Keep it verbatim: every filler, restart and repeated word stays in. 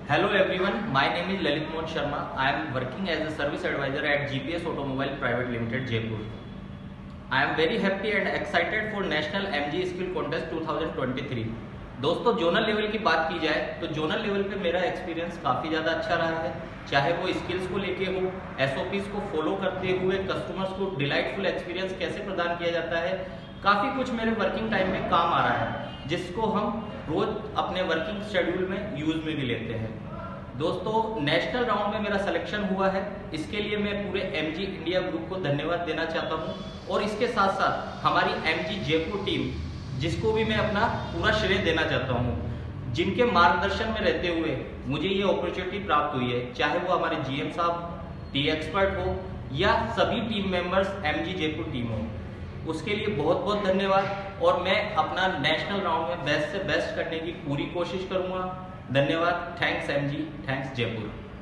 Hello everyone, my name is Lalit Mohan Sharma. I am working as a service advisor at G P S Automobile Private Limited, Jaipur. I am very happy and excited for National M G Skill Contest twenty twenty-three. दोस्तों, zonal level की बात की जाए तो zonal level पे मेरा experience काफ़ी ज़्यादा अच्छा रहा है। चाहे वो स्किल्स को लेके हो, एसओपीज को फॉलो करते हुए कस्टमर्स को डिलाइटफुल एक्सपीरियंस कैसे प्रदान किया जाता है, काफ़ी कुछ मेरे वर्किंग टाइम में काम आ रहा है, जिसको हम रोज अपने वर्किंग शेड्यूल में यूज में भी लेते हैं। दोस्तों, नेशनल राउंड में मेरा सिलेक्शन हुआ है, इसके लिए मैं पूरे एमजी इंडिया ग्रुप को धन्यवाद देना चाहता हूं और इसके साथ साथ हमारी एमजी जयपुर टीम, जिसको भी मैं अपना पूरा श्रेय देना चाहता हूं, जिनके मार्गदर्शन में रहते हुए मुझे ये अपॉर्चुनिटी प्राप्त हुई है। चाहे वो हमारे जीएम साहब, टी एक्सपर्ट हो या सभी team members MG Jaipur team हो, उसके लिए बहुत बहुत धन्यवाद और मैं अपना नेशनल राउंड में बेस्ट से बेस्ट करने की पूरी कोशिश करूंगा। धन्यवाद। Thanks MG, thanks Jaipur.